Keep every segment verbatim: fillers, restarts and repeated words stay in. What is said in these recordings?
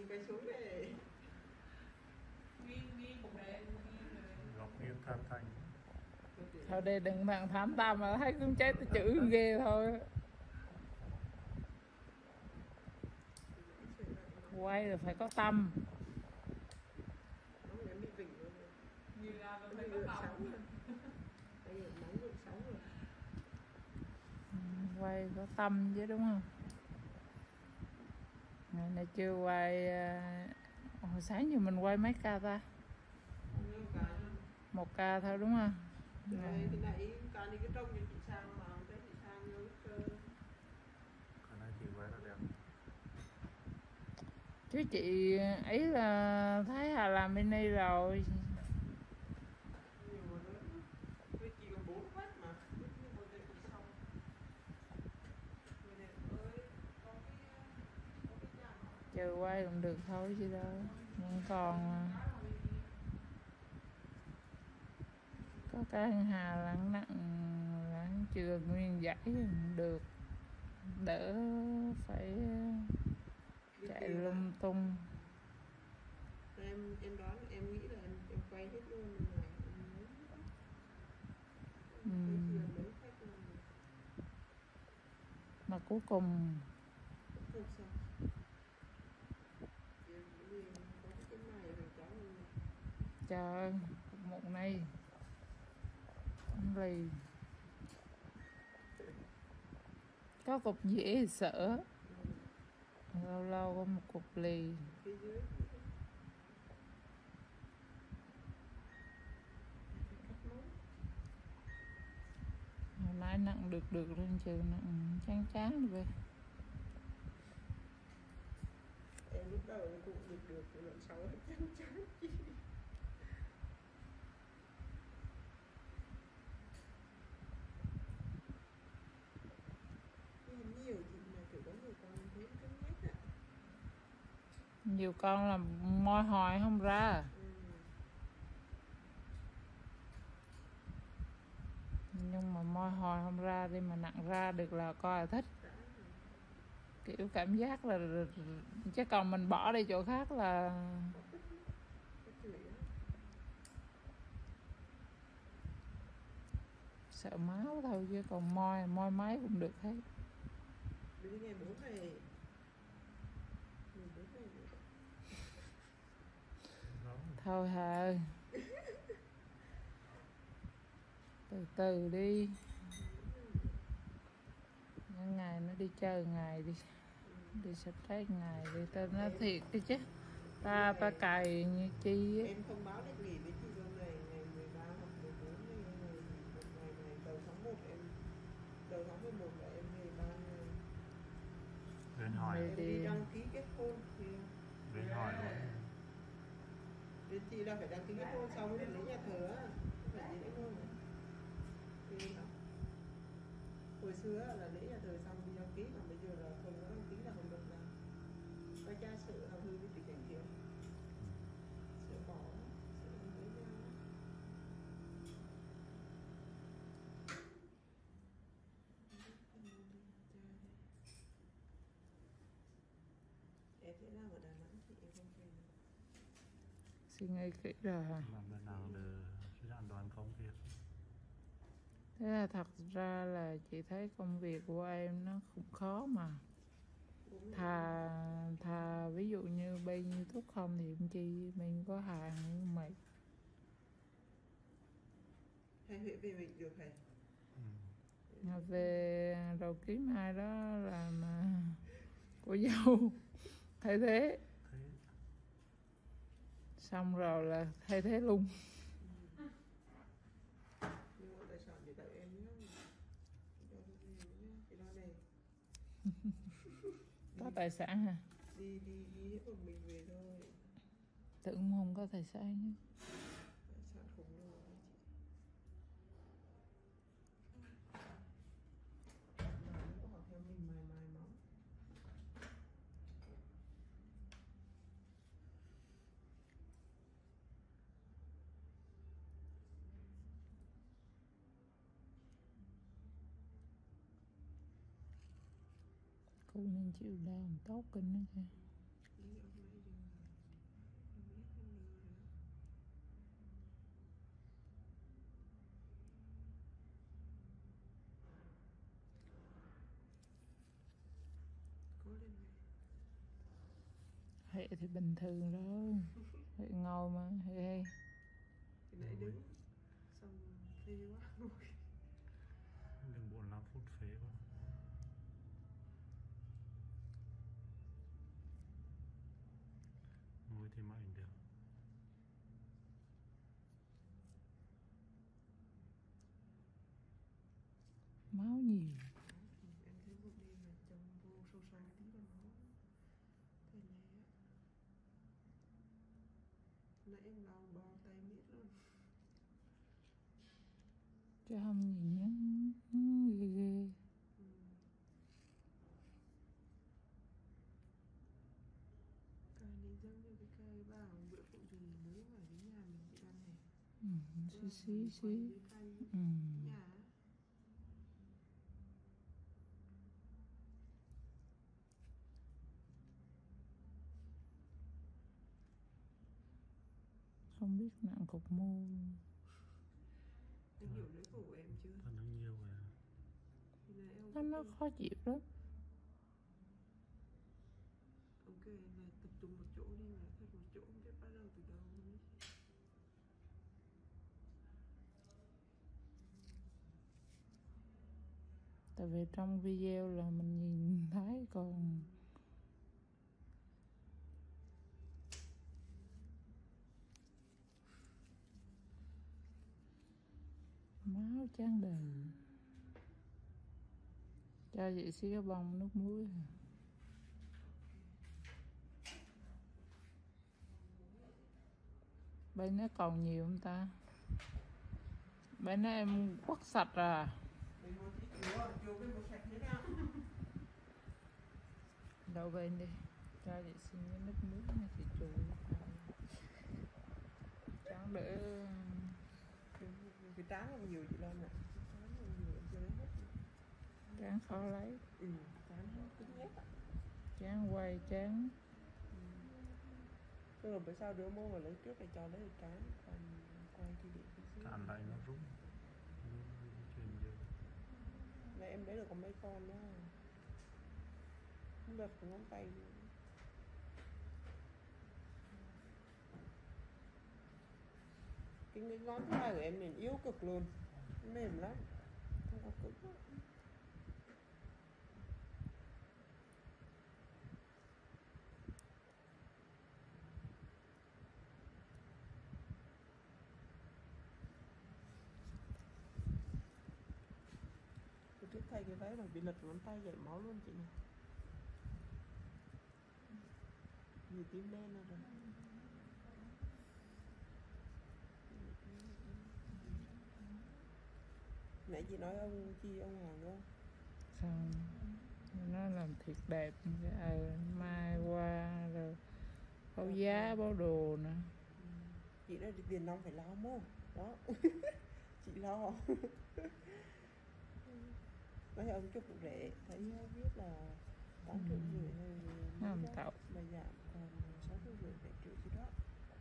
cây xuống đây. Nghiêng nghiêng một đề, nghiêng rồi. Góc nghiêng tham thành. Thôi đây đừng bạn thám tâm mà thấy con chết chữ ghê thôi. Quay là phải có tâm. Nó bị vỉnh luôn. Như là phải có lòng. Bây giờ nóng được sống rồi. Quay có tâm chứ đúng không? Ngày nay chưa quay. Hồi sáng giờ mình quay mấy ca ta? Một ca thôi đúng không? Rồi thì nãy ca đi cái trông cho chị Sang mà không thấy chị Sang vô cơ. Cái này chị quay rất đẹp. Chứ chị ấy là thấy Hà làm mini rồi. Nhiều mà lớn. Với chị còn bốn phát mà. Nhưng mà đây cũng xong. Người này ơi, có cái có cái nhà mà. Chờ quay cũng được thôi chứ đâu. Nhưng còn có cái Hà lặng nặng lặng chưa nguyên giải cũng được, đỡ phải chạy lung tung. Em em đoán em nghĩ là em, em quay hết luôn này. Ừ. Mấy khách luôn. Mà cuối cùng Không sao. Em nghĩ có cái này rồi cháu luôn. chờ một này lì có cục dễ sợ, lâu lâu có một cục lì. Phía dưới Hồi nãy nặng được được lên trường nặng chán chán rồi. em lúc đầu cũng được được rồi lần sau nó chán chán chi. Nhiều thì mà kiểu có nhiều con thấy cứng nhắc ạ. Nhiều con là môi hồi không ra. Ừ. Nhưng mà môi hồi không ra đi mà nặng ra được là coi là thích. Kiểu cảm giác là chứ còn mình bỏ đi chỗ khác là sợ máu thôi, chứ còn môi môi máy cũng được hết. Đến ngày bốn này Thôi hà từ từ đi, những ngày nó đi chơi ngày đi đi stress ngày đi ta nói thiệt đi chứ ta ta cày như chi á. em thông báo lịch nghỉ với chị luôn này, ngày mười ba hoặc mười bốn này, ngày một ngày này đầu tháng một em đầu tháng mười một là em về ba ngày. Bên hỏi. Em đi đăng ký kết hôn thì Bên hỏi luôn. đến chị là phải đăng ký kết hôn xong mới được lấy nhà thờ á, không phải gì nữa không? Thì đó. Hồi xưa là lấy nhà thờ xong đi đăng ký, còn bây giờ là không có đăng ký là không được làm. Các cha sợ là hư với tịch cảnh thiếu, sợ bỏ, sợ lấy nhau. Em sẽ làm ở Đà Nẵng thì em không về được. Suy nghĩ kỹ rồi hả? Làm bên nào để sẽ làm đoàn công việc. Thế là thật ra là chị thấy công việc của em nó cũng khó mà. Thà thà ví dụ như bên YouTube không thì em chi mình có hàng nhưng mày Hay Huệ về mình được hay? ừ. Về đầu kiếm hai đó là mà cô dâu thay thế. Thế. Xong rồi là thay thế luôn. Nhưng mà tài sản thì tại em nhé. Cái đó này. Có tài sản hả? Đi đi đi hết một mình về thôi. Tưởng không có tài sản chứ. Tài sản khổng lồ đấy chị. Mà nó có học theo mình mài mài móng. Cô nên chịu đau tốt kinh đó kìa. Lý ông nãy giờ không biết cái gì nữa. Cố lên mẹ. Hệ thì bình thường đâu. Hệ ngồi mà, hệ Thì nãy đứng xong phê quá ngồi. Đừng bốn lăm phút phế quá. Ngồi thì mãi được. máu nhiều. Em thấy một đêm là chồng vô sâu sâu tí là máu thầy lé. Nãy em lau bò tay miết luôn. Chứ không nhìn nhá, ghê ghê. Ừ. Cây này giống như cái cây bảo bữa phụ gì mới ở dưới nhà mình bị ăn này. Ừ, xí xí xí. Ừ. Nhà Không biết nặng cục mô. em hiểu lưỡi cổ của em chưa? Thật nó nhiều rồi. Thì là em Nó nó khó chịu lắm. ông kêu em là tập trung một chỗ đi mà thật một chỗ không biết bắt đầu từ đâu luôn ấy. Tại vì trong video là mình nhìn thấy, còn máu trắng đời. Cho chị xí cái bông nước muối. Bên nó còn nhiều không ta? Bên đó em quất sạch à? Mình muốn tí chúa, chúa bên một sạch thế nào? Đậu bên đi. Cho chị xin cái nước muối này thì chủ. Trắng đỡ. Cái tráng không nhiều chị Loan ạ. Tráng không nhiều em chưa lấy hết. Tráng khó lấy. Ừ, tráng nó cứng nhét ạ. Tráng quay tráng. Chứ rồi bữa sau đứa mua mà lấy trước thì cho lấy được tráng. Còn quay thì để tí xíu. Cạn lại nó rung. Nó chuyển nhiều. Nãy em lấy được có mấy con nữa. Không được ngón tay luôn. Cái ngón thứ hai của em liền yếu cực luôn. Mềm lắm. Không có cứng lắm. Tôi trước thay cái váy mà bị lật ngón tay chảy máu luôn chị này. Nhiều tím đen rồi. Nãy chị nói ông Chi ông Hoàng không? Xong nó làm thiệt đẹp. Ờ, mai qua rồi báo giá báo đồ nè. Chị nói tiền nong phải lo mô. Đó. Chị lo. Nói ông chúc rẻ thấy biết là tám triệu rưỡi Nó làm thạo. mà giảm còn sáu triệu rưỡi bảy triệu gì đó.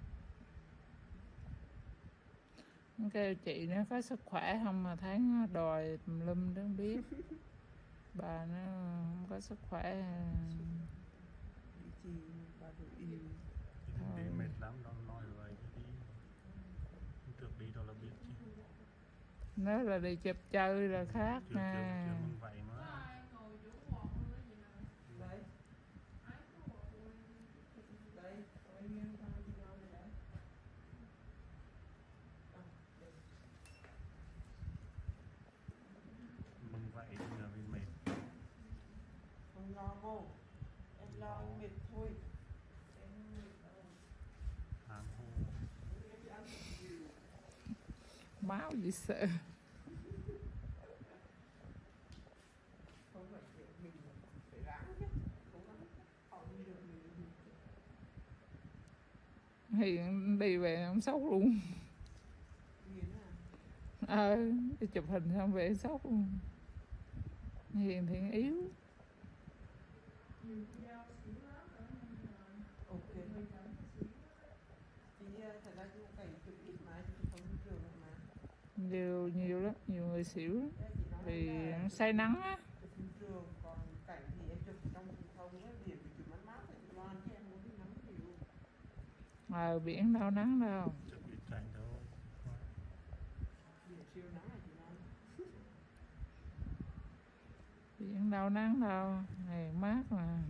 Nó kêu chị nó có sức khỏe không mà thấy nó đòi tùm lum đó không biết. Bà nó không có sức khỏe. Bị chị bà đủ yêu. Đi mệt lắm đâu nói vậy chứ đi. Trước đi đâu là biết chứ. Nếu là đi chụp chơi là khác Chưa nè. chưa chưa mừng vậy Có mà. ai ngồi chủ quần luôn đó chị nào? Đấy. Ai có quần luôn. Đây, anh em tao chị nói này đấy. À, đây. Mừng vậy chứ là vì mệt. Không lo cô. Em lo anh mệt thôi. Em không mệt đâu. Hám hô. Em chỉ ăn nhiều. Máu gì sợ. Không phải kiểu mình phải ráng chứ. Không ráng. Họ đi được mình đi được. Hiền đi về ông sốc luôn. Hiền à? Ờ, đi chụp hình xong về sốc luôn. Hiền thì yếu. Nhiều video xỉu lắm rồi. nhiều nhiều lắm, nhiều người xỉu lắm. Thế chị nói Vì là nó say nắng á. chụp phim trường, còn cảnh thì em chụp trong phim không á, biển thì chụp mát mát thì loan chứ em muốn đi nắng nhiều. Ngoài biển đâu nắng đâu. Chắc bị cảnh đâu. Biển siêu nắng này chị nói. Biển đâu nắng đâu, ngày mát mà.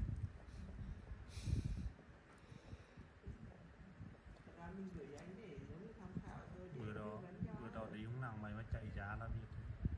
Thật ra mình gửi anh để giống như tham khảo thôi. Để Bữa đó, tư vấn cho. bữa đó đi không nặng mày mới chạy giá là biết.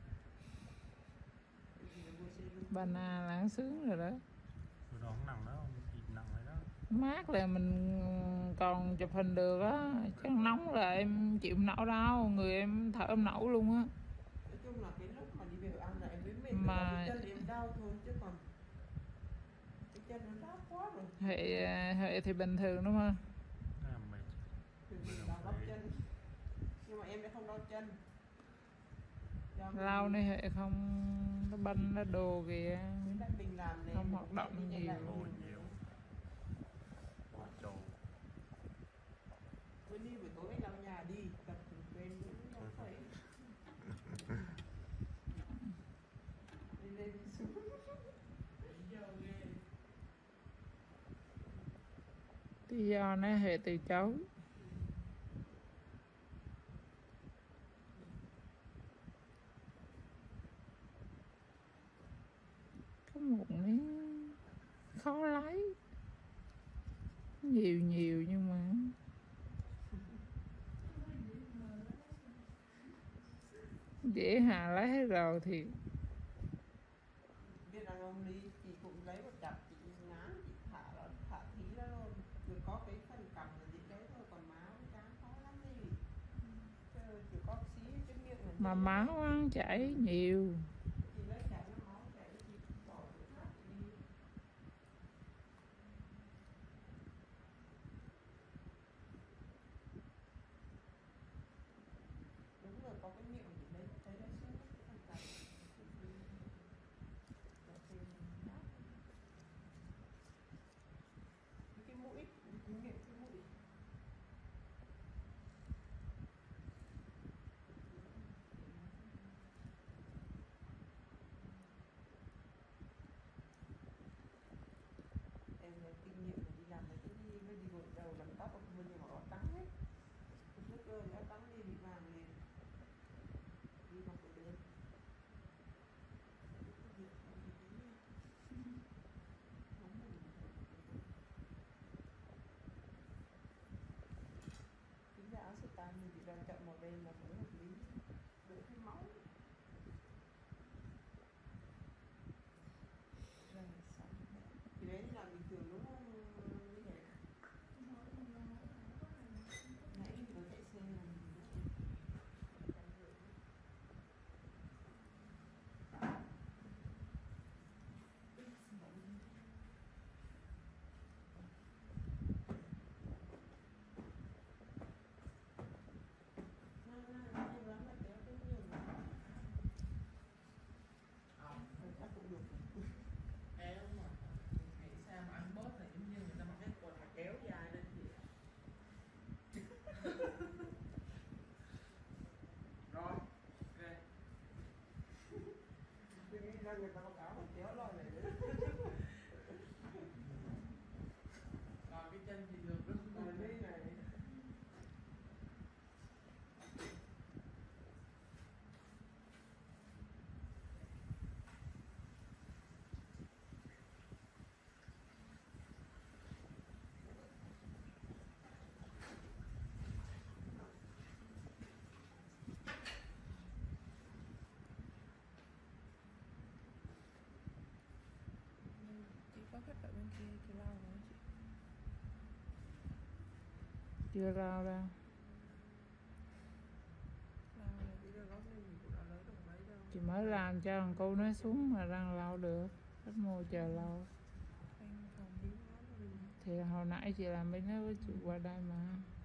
Cái gì là mua xe luôn. Bana là sướng rồi đó. Bữa đó không nặng đó, ít nặng đấy đó. Mát là mình còn chụp hình được á, chứ nóng là em chịu không nổi đâu, người em thở không nổi luôn á. Nói chung là cái lúc mà đi về ăn là em mới mệt, Mà- mà cái chân em đau thôi chứ còn cái chân nó rát quá rồi. Hệ hệ thì bình thường đúng không? Thế là mệt. Thường thì đau bắp chân, nhưng mà em lại không đau chân. Do mình- Lâu nay hệ không, nó banh nó đồ kìa. với lại mình làm này Không mình hoạt cũng động chạy đi chạy lại nhiều. Ngồi nhiều. Ngồi trầu. bữa đi buổi tối anh lau nhà đi tập quen cũng không phải đi lên đi xuống. Lý do nó hệ từ chối. Có một miếng khó lấy. Nhiều nhiều nhưng mà dễ hà lấy hết rồi thì Biết rằng ông đi chị cũng lấy một cặp chị ngán chị thả nó thả thí nó luôn, chỉ có cái phần cầm là gì đấy thôi, còn má với trán khó lắm đi, chứ chỉ có xí cái miệng là mà chảy. máu ăn chảy nhiều. Chị lấy chảy nó máu chảy chị bỏ cái khác chị đi. Đúng rồi, có cái miệng chị lấy thấy nó xíu cái phần cầm. Cái mũi, cái miệng cái mũi. Em là kinh nghiệm là đi làm mấy cái đi mới đi gội đầu làm tóc ở bên nhà họ trắng hết. Lúc cơ nó trắng đi bị vàng liền. Đi mặc cái bên. Chính ra áo sơ tan mình chỉ cần chọn màu đen là mới hợp lý, đỡ cái máu. Rồi xong. Thì đấy là bình thường đúng không? Như thế. Nãy thì có chạy xe là mình kéo dài lên gì rồi ok ra người ta báo cáo mà kéo lòi này nữa. Còn cái chân thì được đúng không? Còn đây này Chị có khách ở bên kia chị lau rồi chị. Chưa rau đâu. Lau rồi chị đưa góp lên mình cũng đã lấy được mấy đâu. Chị mới làm cho thằng cô nó xuống mà răng lau được. Khách mua chờ lâu. Anh phòng biến nó rồi. Thì hồi nãy chị làm bên đó với chị qua đây mà.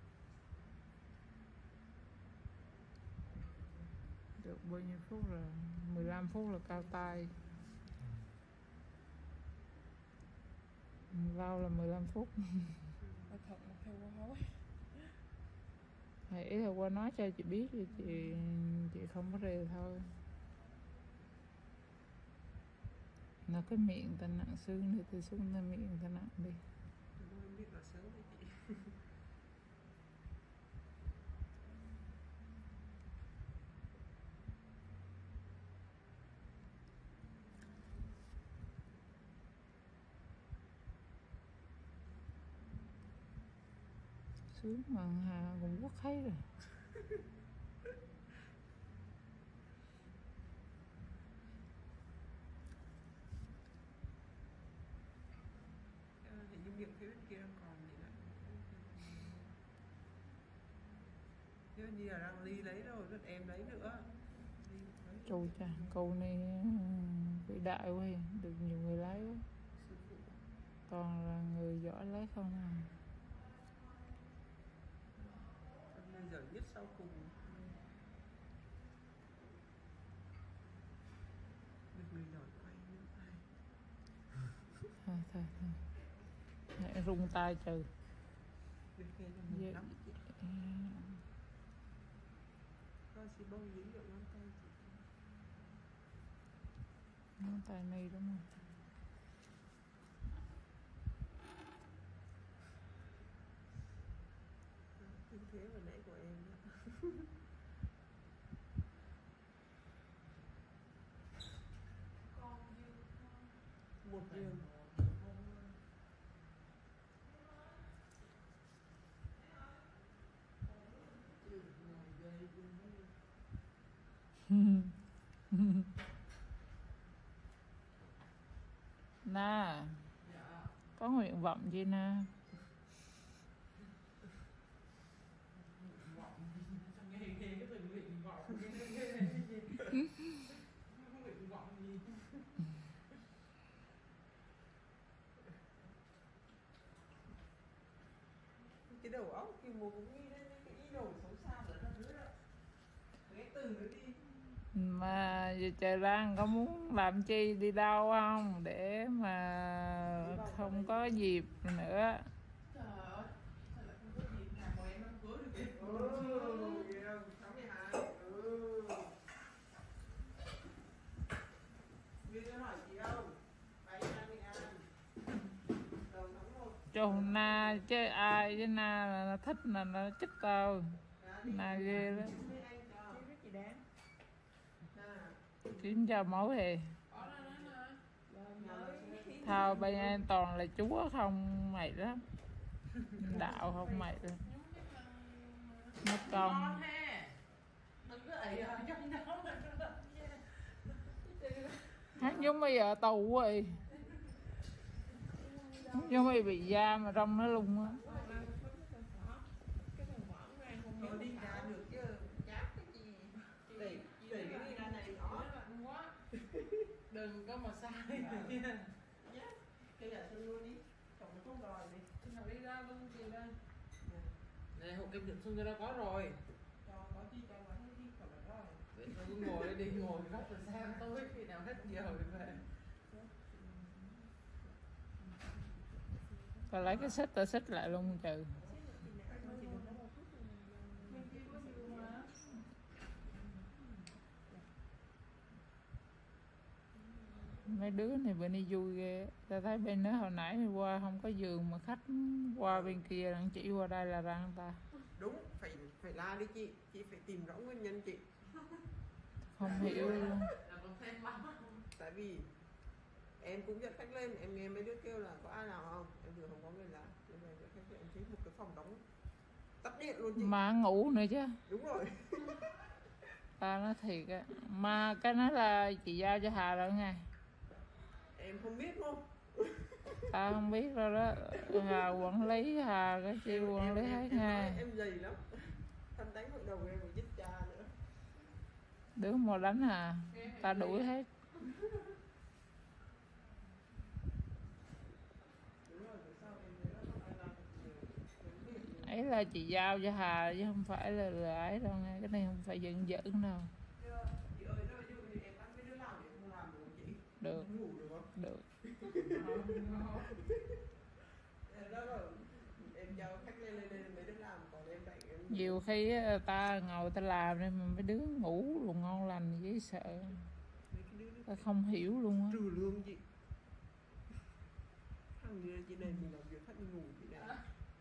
Được bao nhiêu phút rồi? mười lăm phút là cao tay. Lau là mười lăm phút. Ở thật mà theo quá hối. Thì ý là qua nói cho chị biết thì chị chị không có rề thôi. Nó cái miệng ta nặng xương thì từ xuống ta miệng ta nặng đi. Không biết là sớm với chị. Xuống mà Hà cũng quốc thấy rồi. Hình như miệng phía bên kia đang còn gì lại. Như như là đang Ly lấy rồi, rất em lấy nữa. Châu cha, câu này vĩ đại quá, được nhiều người lấy quá. Toàn là người giỏi lấy không à. Bây giờ nhất sau cùng. Được người nổi quay nữa ai. Thôi thôi thôi. Mẹ rung tay trừ. Được kia là mệt Dạ. lắm chị. Coi chị bông dính được ngón tay chị. Ngón tay này đúng không? Tư thế vừa nãy của em đó. Con như Một giường. Na, có nguyện vọng gì na? nghe nghe cái từ nguyện vọng nghe nghe không nguyện vọng gì. Cái đầu óc thì một cũng nghĩ đến cái ý đồ xấu xa của nó nữa đó. Cái từ nữa đi. Mà giờ trời đang có muốn làm chi đi đâu không để mà không có dịp nữa. Trời ơi, sao lại không có dịp nào mà em ăn cưới được vậy? Ừ, kìa, tháng mười hai. Ừ. Như tôi hỏi chị đâu? Bảy hai mươi ăn. Đầu tháng một. Cho na chứ ai với na là nó thích là nó chích tao. Na ghê lắm. Chị đáng. Kiếm cho máu thì Bỏ ra đó nè. thao bên em toàn là chúa không mày lắm. Đạo không mày lắm. Mất công. Ngon ha. Đừng có ị ở trong đó mà. Hắn giống bây giờ tù rồi. Giống bây bị da mà rong nó lung á. Nó đi ra được chứ. Chát cái gì. Đẩy, đẩy cái đi ra này nó. Quá. Đừng có mà sai nha. Cái giả sân luôn đi. Chồng nó không đòi đi. Khi nào đi ra luôn chị đây. Này hộ kim định xuân ra có rồi. Cho có chi cho nó hết đi còn là rồi. Để tôi cứ ngồi đi ngồi góc rồi sang tối khi nào hết giờ rồi về. Tao lấy cái xích tao xích lại luôn trừ. Mấy đứa này bên đi vui ghê. Tao thấy bên đó hồi nãy đi qua không có giường mà khách qua bên kia đang chỉ qua đây là ra người ta. Đúng, phải phải la đi chị. Chị phải tìm rõ nguyên nhân chị. Không hiểu luôn. Là còn thêm lắm. Tại vì em cũng dẫn khách lên, em nghe mấy đứa kêu là có ai nào không? Em vừa không có người làm. Nên là dẫn khách lên, em thấy một cái phòng đóng tắt điện luôn chị. Mà ngủ nữa chứ. Đúng rồi. Ta nói thiệt á. Mà cái nói là chị giao cho Hà rồi nghe. Em không biết luôn. Ta không biết đâu đó. Hà quản lý Hà cái chi quản lý hết em, nghe. em, em dày lắm. Thanh đánh hội đồng em còn giết cha nữa. Đứa mò đánh à. Ta đuổi hết. Đúng rồi, tại sao em thấy nó không ai làm được nhiều. Ấy là chị giao cho Hà chứ không phải là, là ấy đâu nghe. Cái này không phải giận giỡn đâu. Chị ơi, nó ví dụ như em bắt mấy đứa làm thì em không làm được không chị? Được. Em ngủ được không? Được. Em đó rồi, em cho khách lên lên lên mấy đứa làm, còn em đẩy em Nhiều khi á, ta ngồi ta làm nên mà mấy đứa ngủ luôn ngon lành dễ sợ. Mấy cái đứa Ta không hiểu luôn á. trừ lương chị. Thằng như chị này mình làm việc phát đi ngủ chị này.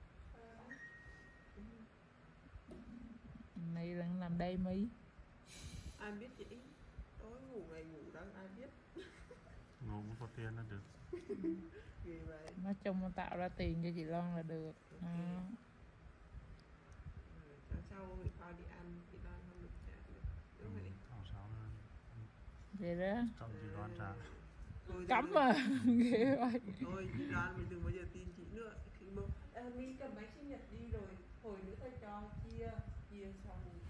Này là làm đây Mỹ. Ai biết chị? Tối ngủ ngày ngủ đang ai biết. Ngủ cũng có tiền là được. Ghê vậy. Nói chung nó tạo ra tiền cho chị Loan là được. À. Tháng sau người khoa đi ăn, chị Loan không được trả được. Đúng vậy. Tháng sáu nữa Vậy đó. chọn chị Loan trả. Thôi, Cấm thôi, à. Ghê vậy. thôi chị Loan mình đừng bao giờ tin chị nữa. Khi mà à, mình cầm bánh sinh nhật đi rồi hồi nữa ta cho chia chia xong